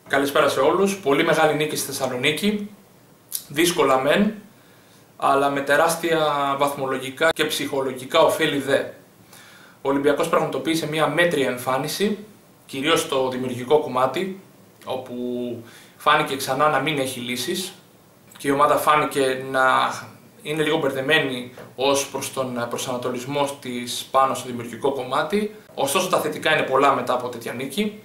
Καλησπέρα σε όλους. Πολύ μεγάλη νίκη στη Θεσσαλονίκη. Δύσκολα μεν, αλλά με τεράστια βαθμολογικά και ψυχολογικά ωφέλη δε. Ο Ολυμπιακός πραγματοποίησε μια μέτρια εμφάνιση, κυρίως στο δημιουργικό κομμάτι, όπου φάνηκε ξανά να μην έχει λύσεις και η ομάδα φάνηκε να είναι λίγο μπερδεμένη ως προς τον προσανατολισμό της πάνω στο δημιουργικό κομμάτι. Ωστόσο τα θετικά είναι πολλά μετά από τέτοια νίκη.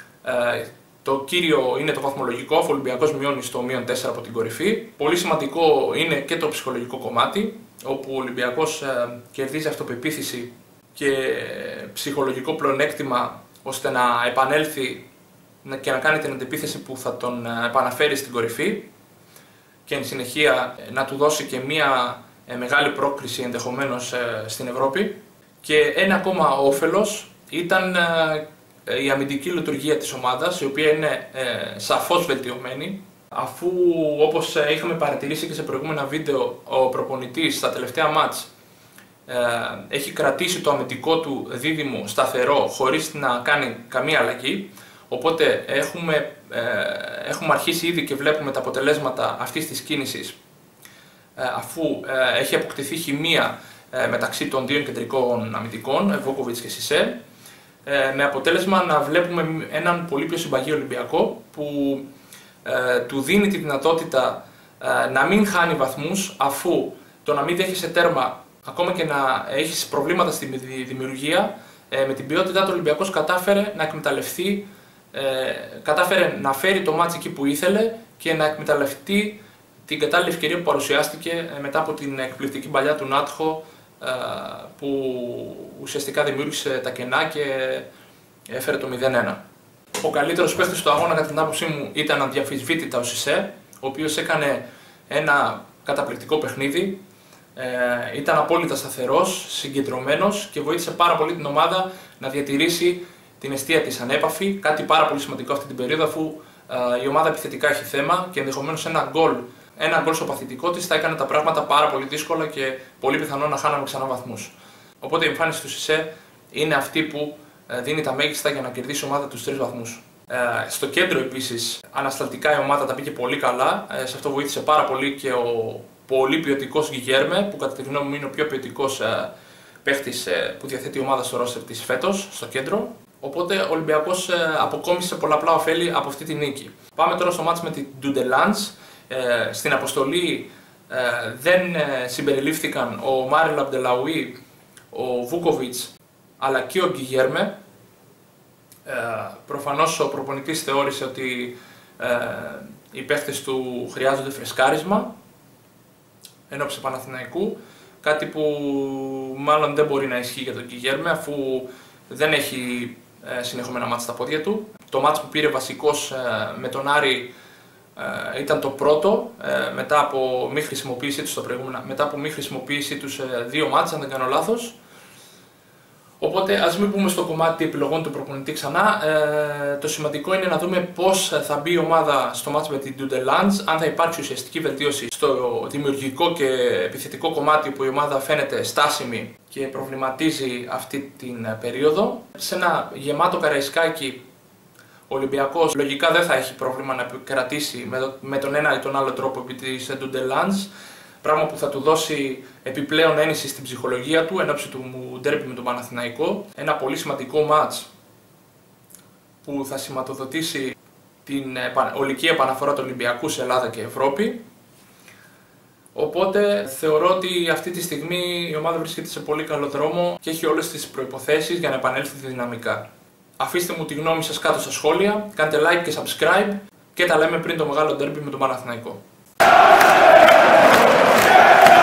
Το κύριο είναι το βαθμολογικό, ο Ολυμπιακός μειώνει στο -4 από την κορυφή. Πολύ σημαντικό είναι και το ψυχολογικό κομμάτι, όπου ο Ολυμπιακός κερδίζει αυτοπεποίθηση και ψυχολογικό πλεονέκτημα ώστε να επανέλθει και να κάνει την αντεπίθεση που θα τον επαναφέρει στην κορυφή και εν συνεχεία να του δώσει και μια μεγάλη πρόκριση ενδεχομένως στην Ευρώπη. Και ένα ακόμα όφελος ήταν η αμυντική λειτουργία της ομάδας, η οποία είναι σαφώς βελτιωμένη, αφού όπως είχαμε παρατηρήσει και σε προηγούμενα βίντεο, ο προπονητής στα τελευταία μάτς έχει κρατήσει το αμυντικό του δίδυμο σταθερό χωρίς να κάνει καμία αλλαγή. Οπότε έχουμε αρχίσει ήδη και βλέπουμε τα αποτελέσματα αυτής της κίνησης, αφού έχει αποκτηθεί χημεία μεταξύ των δύο κεντρικών αμυντικών, Βούκοβιτς και Σισέ, με αποτέλεσμα να βλέπουμε έναν πολύ πιο συμπαγή Ολυμπιακό που του δίνει τη δυνατότητα να μην χάνει βαθμούς, αφού το να μην δέχεσαι τέρμα, ακόμα και να έχεις προβλήματα στη δημιουργία, με την ποιότητά του Ολυμπιακός κατάφερε να εκμεταλλευτεί, κατάφερε να φέρει το μάτς εκεί που ήθελε και να εκμεταλλευτεί την κατάλληλη ευκαιρία που παρουσιάστηκε μετά από την εκπληκτική παλιά του Νάτχο, που ουσιαστικά δημιούργησε τα κενά και έφερε το 0-1. Ο καλύτερος παίκτης του αγώνα κατά την άποψή μου ήταν αδιαμφισβήτητα ο Σισέ, ο οποίος έκανε ένα καταπληκτικό παιχνίδι, ήταν απόλυτα σταθερός, συγκεντρωμένος και βοήθησε πάρα πολύ την ομάδα να διατηρήσει την εστία της ανέπαφη, κάτι πάρα πολύ σημαντικό αυτή την περίοδο, αφού η ομάδα επιθετικά έχει θέμα και ενδεχομένως ένα γκολ στο παθητικό της θα έκανε τα πράγματα πάρα πολύ δύσκολα και πολύ πιθανό να χάναμε ξανά βαθμούς. Οπότε η εμφάνιση του Σισέ είναι αυτή που δίνει τα μέγιστα για να κερδίσει η ομάδα τους 3 βαθμούς. Στο κέντρο επίσης ανασταλτικά η ομάδα τα πήγε πολύ καλά, σε αυτό βοήθησε πάρα πολύ και ο πολύ ποιοτικός Γκιγέρμε, που κατά τη γνώμη μου είναι ο πιο ποιοτικός παίχτης που διαθέτει η ομάδα στο ρόστερ της φέτος, στο κέντρο. Οπότε ο Ολυμπιακός αποκόμισε πολλαπλά ωφέλη από αυτή τη νίκη. Πάμε τώρα στο μάτς με την Ντούντελαντς. Στην αποστολή δεν συμπεριλήφθηκαν ο Μάριλ Αμπντελαουί, ο Βούκοβιτς αλλά και ο Γκιγέρμε. Προφανώς ο προπονητής θεώρησε ότι οι παίχτες του χρειάζονται φρεσκάρισμα ενόψει Παναθηναϊκού, κάτι που μάλλον δεν μπορεί να ισχύει για τον Γκιγέρμε, αφού δεν έχει συνεχόμενα μάτς στα πόδια του. Το μάτς που πήρε βασικός με τον Άρη ήταν το πρώτο μετά από μη χρησιμοποίησή του σε 2 μάτς, αν δεν κάνω λάθος. Οπότε ας μην πούμε στο κομμάτι επιλογών του προπονητή ξανά. Το σημαντικό είναι να δούμε πώς θα μπει η ομάδα στο μάτς με την Ντούντελαντς, αν θα υπάρξει ουσιαστική βελτίωση στο δημιουργικό και επιθετικό κομμάτι που η ομάδα φαίνεται στάσιμη και προβληματίζει αυτή την περίοδο. Σε ένα γεμάτο Καραϊσκάκι ο Ολυμπιακός λογικά δεν θα έχει πρόβλημα να επικρατήσει με τον ένα ή τον άλλο τρόπο επί της Ντούντελαντς, πράγμα που θα του δώσει επιπλέον έννοιση στην ψυχολογία του ενόψει του ντέρμπι με τον Παναθηναϊκό. Ένα πολύ σημαντικό μάτς που θα σηματοδοτήσει την ολική επαναφορά του Ολυμπιακού σε Ελλάδα και Ευρώπη. Οπότε θεωρώ ότι αυτή τη στιγμή η ομάδα βρίσκεται σε πολύ καλό δρόμο και έχει όλες τις προϋποθέσεις για να επανέλθει δυναμικά. Αφήστε μου τη γνώμη σας κάτω στα σχόλια, κάντε like και subscribe και τα λέμε πριν το μεγάλο ντέρμπι με τον Παναθηναϊκό.